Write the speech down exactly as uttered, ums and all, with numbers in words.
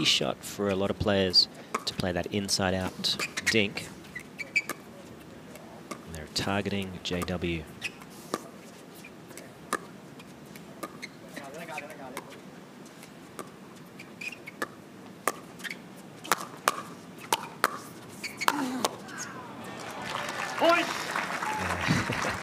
shot for a lot of players to play that inside-out dink. And they're targeting J W. Point!